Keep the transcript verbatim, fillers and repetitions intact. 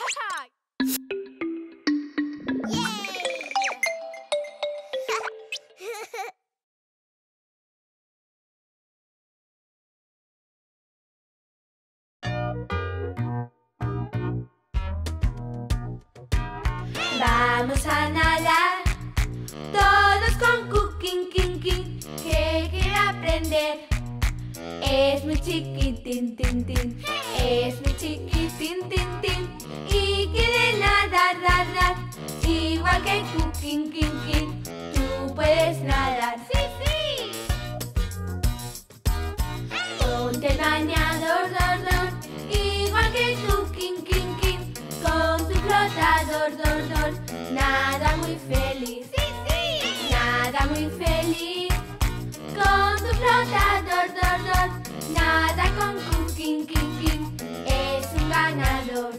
Vamos a nadar, todos con Cooking King King, que quiere aprender. Es muy chiquitín, tin, tin, es muy chiquitín, tin, tin, y quiere nadar, nadar, igual que Cooking King King. Tú puedes nadar, sí, sí. Ponte el bañador, dor, dor, igual que Cooking King King, con tu flotador, dor, dor, nada muy feliz, sí, sí. Nada muy feliz, con tu flotador, dor, dor, nada con Cooking King King, es un ganador.